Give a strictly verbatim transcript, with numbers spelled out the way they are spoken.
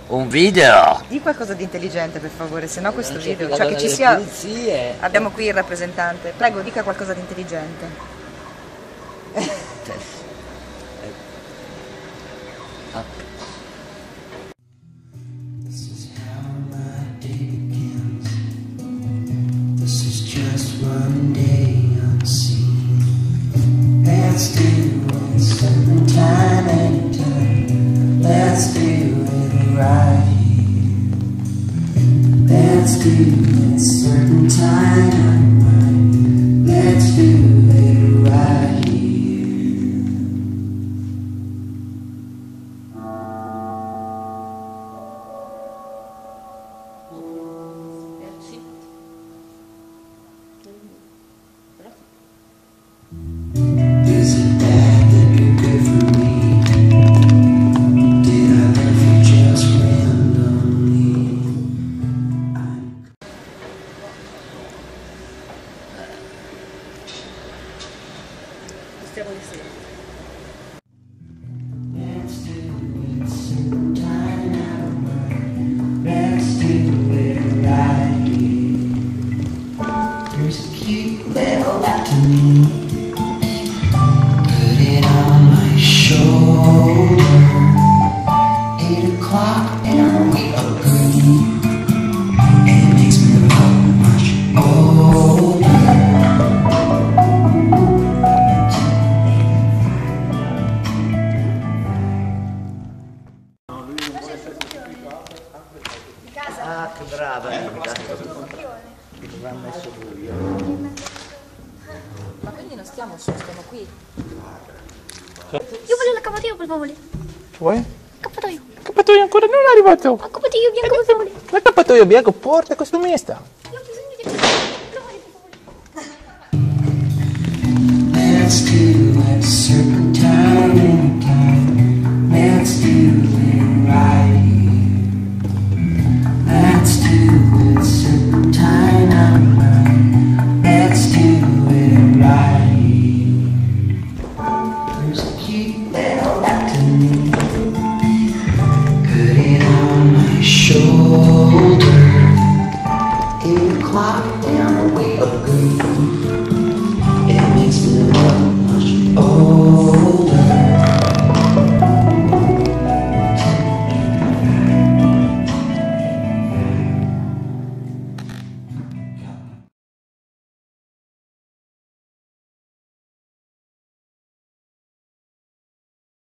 Un video? Di qualcosa di intelligente per favore, se no questo Non c'è video, più cioè la che ci donna sia... delle pulizie. Abbiamo qui il rappresentante. Prego, dica qualcosa di intelligente. Ah. This is how my day begins. This is just one day unseen. Let's do it certain time and time. Let's do it right here. Let's do it certain time and mind. Let's do it right here. Is it bad that you're good for me? Did I love you just randomly? Stiamo insieme. Let's do it certain time out of mind. Let's do it right here. There's a cute little afternoon. Put it on my shoulder. Eight o'clock and we agree. It makes me look much older. Ah, che brava Linda. Che ci ha messo buio. Ma quindi non stiamo su, stiamo qui. Io voglio l'accappatoio per favore. Vuoi? Accappatoio. Cappatoio ancora non è arrivato. Accappatoio bianco per favore. L'accappatoio bianco porta questo miesta. Io ho bisogno di accappatoio per favore. Let's do it certain time and time. Let's do it right here. Let's do it certain time and mind. Let's do it right here. There's a cute little afternoon. Put it on my shoulder. Eight o'clock and we agree. It makes me look much older.